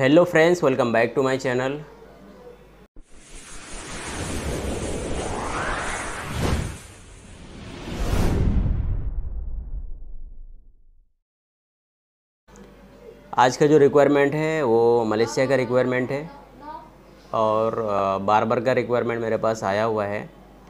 Hello friends, welcome back to my channel. आज का जो रिक्वायरमेंट है वो मलेशिया का रिक्वायरमेंट है और बार्बर का रिक्वायरमेंट मेरे पास आया हुआ है।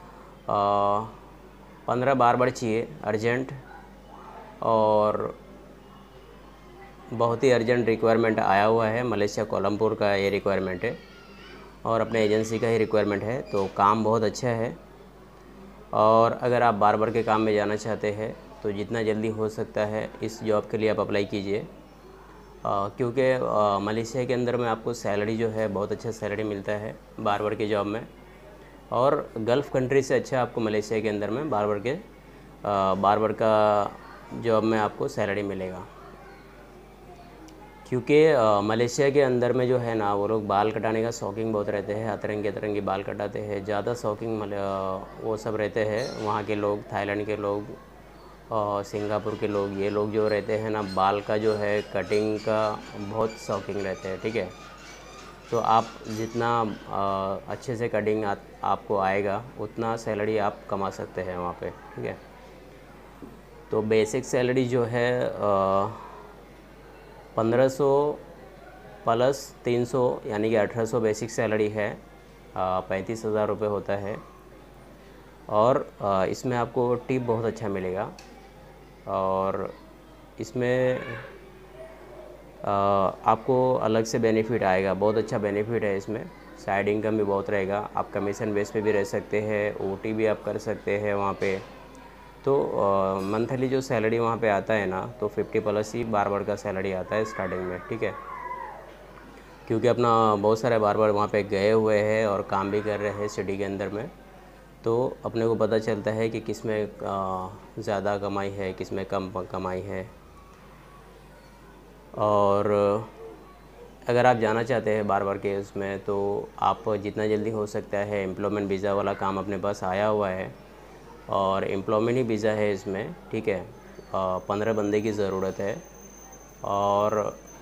15 बार्बर चाहिए अर्जेंट, और बहुत ही अर्जेंट रिक्वायरमेंट आया हुआ है। मलेशिया कोलमपुर का ये रिक्वायरमेंट है और अपने एजेंसी का ही रिक्वायरमेंट है, तो काम बहुत अच्छा है। और अगर आप बार्बर के काम में जाना चाहते हैं तो जितना जल्दी हो सकता है इस जॉब के लिए आप अप्लाई कीजिए, क्योंकि मलेशिया के अंदर में आपको सैलरी जो है बहुत अच्छा सैलरी मिलता है बार्बर के जॉब में, और गल्फ़ कंट्री से अच्छा आपको मलेशिया के अंदर में बार्बर का जॉब में आपको सैलरी मिलेगा। क्योंकि मलेशिया के अंदर में जो है ना, वो लोग बाल कटाने का शौकीन बहुत रहते हैं, अतरंगी बाल कटाते हैं, ज़्यादा शौकीन वो सब रहते हैं वहाँ के लोग, थाईलैंड के लोग, सिंगापुर के लोग। ये लोग जो रहते हैं ना, बाल का जो है कटिंग का बहुत शौकीन रहते हैं, ठीक है। तो आप जितना अच्छे से कटिंग आपको आएगा उतना सैलरी आप कमा सकते हैं वहाँ पे, ठीक है। तो बेसिक सैलरी जो है 1500 प्लस 300 यानी कि 1800 बेसिक सैलरी है। 35,000 रुपये होता है, और इसमें आपको टिप बहुत अच्छा मिलेगा। और इसमें आपको अलग से बेनिफिट आएगा, बहुत अच्छा बेनिफिट है इसमें। साइड इनकम भी बहुत रहेगा, आप कमीशन बेस पे भी रह सकते हैं, ओटी भी आप कर सकते हैं वहाँ पे। तो मंथली जो सैलरी वहाँ पे आता है ना, तो 50 प्लस ही बार्बर का सैलरी आता है स्टार्टिंग में, ठीक है। क्योंकि अपना बहुत सारे बार्बर वहाँ पे गए हुए हैं और काम भी कर रहे हैं सिटी के अंदर में, तो अपने को पता चलता है कि किस में ज़्यादा कमाई है, किस में कम कमाई है। और अगर आप जाना चाहते हैं बार्बर के उसमें, तो आप जितना जल्दी हो सकता है, एम्प्लॉयमेंट वीज़ा वाला काम अपने पास आया हुआ है और एम्प्लॉयमेंट ही वीज़ा है इसमें, ठीक है। 15 बंदे की ज़रूरत है, और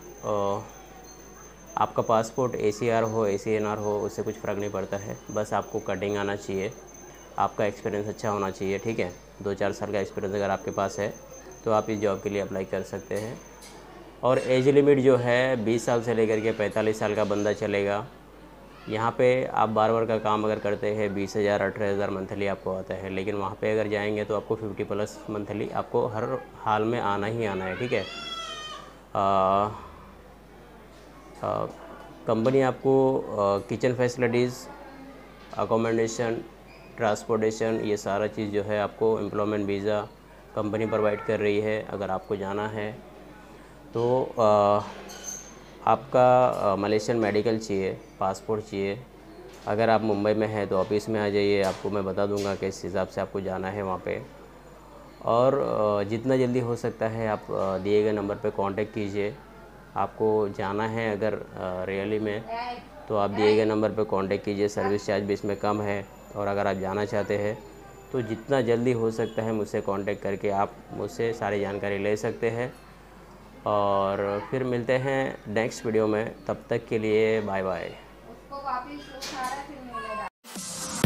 आपका पासपोर्ट ACR हो ACNR हो, उससे कुछ फ़र्क नहीं पड़ता है, बस आपको कटिंग आना चाहिए, आपका एक्सपीरियंस अच्छा होना चाहिए, ठीक है। 2-4 साल का एक्सपीरियंस अगर आपके पास है तो आप इस जॉब के लिए अप्लाई कर सकते हैं। और एज लिमिट जो है 20 साल से लेकर के 45 साल का बंदा चलेगा। यहाँ पे आप बार्बर का काम अगर करते हैं 20,000 18,000 मंथली आपको आता है, लेकिन वहाँ पे अगर जाएंगे तो आपको 50 प्लस मंथली आपको हर हाल में आना ही आना है, ठीक है। कंपनी आपको किचन फैसिलिटीज़, अकोमोडेशन, ट्रांसपोर्टेशन, ये सारा चीज़ जो है आपको एम्प्लॉयमेंट वीज़ा कंपनी प्रोवाइड कर रही है। अगर आपको जाना है तो आपका मलेशियन मेडिकल चाहिए, पासपोर्ट चाहिए। अगर आप मुंबई में हैं तो ऑफिस में आ जाइए, आपको मैं बता दूंगा किस हिसाब से आपको जाना है वहाँ पे। और जितना जल्दी हो सकता है आप दिए गए नंबर पे कांटेक्ट कीजिए। आपको जाना है अगर रियली में, तो आप दिए गए नंबर पे कांटेक्ट कीजिए। सर्विस चार्ज भी इसमें कम है, और अगर आप जाना चाहते हैं तो जितना जल्दी हो सकता है मुझसे कांटेक्ट करके आप मुझसे सारी जानकारी ले सकते हैं। और फिर मिलते हैं नेक्स्ट वीडियो में, तब तक के लिए बाय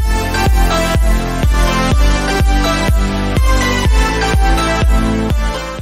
बाय।